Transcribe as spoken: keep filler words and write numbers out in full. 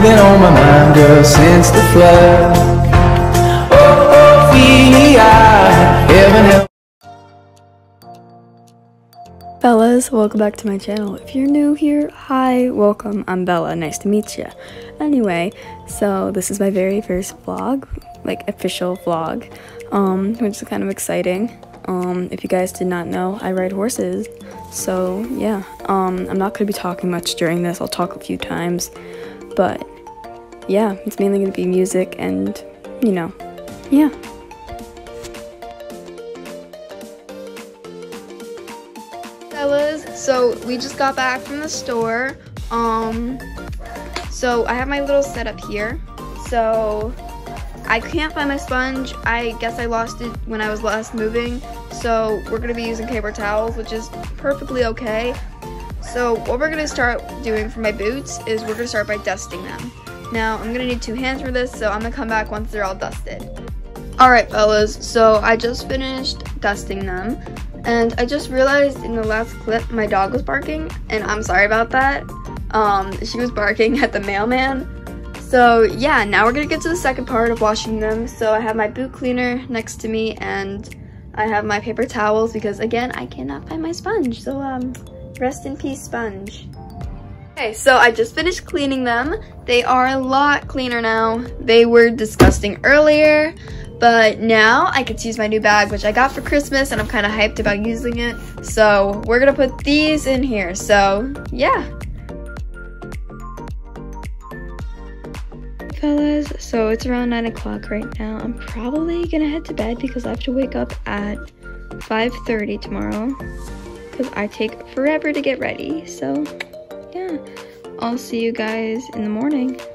been on my mind, girl, since the flood. Oh, oh, we are heaven help. Fellas, welcome back to my channel. If you're new here, hi, welcome, I'm Bella, nice to meet you. Anyway, so this is my very first vlog, like official vlog, um, which is kind of exciting. Um, if you guys did not know, I ride horses, so yeah, um, I'm not going to be talking much during this. I'll talk a few times, but yeah, it's mainly going to be music and, you know, yeah. Fellas, so we just got back from the store. Um, so I have my little setup here. So I can't find my sponge. I guess I lost it when I was last moving. So we're gonna be using paper towels, which is perfectly okay. So what we're gonna start doing for my boots is we're gonna start by dusting them. Now I'm gonna need two hands for this, so I'm gonna come back once they're all dusted. Alright fellas, so I just finished dusting them. And I just realized in the last clip my dog was barking, and I'm sorry about that. Um, she was barking at the mailman. So yeah, now we're gonna get to the second part of washing them. So I have my boot cleaner next to me, and I have my paper towels because again, I cannot find my sponge. So um, rest in peace, sponge. Okay, so I just finished cleaning them. They are a lot cleaner now. They were disgusting earlier. But now I get to use my new bag, which I got for Christmas, and I'm kind of hyped about using it. So we're gonna put these in here. So yeah. Fellas, so it's around nine o'clock right now. I'm probably gonna head to bed because I have to wake up at five thirty tomorrow because I take forever to get ready. So yeah, I'll see you guys in the morning.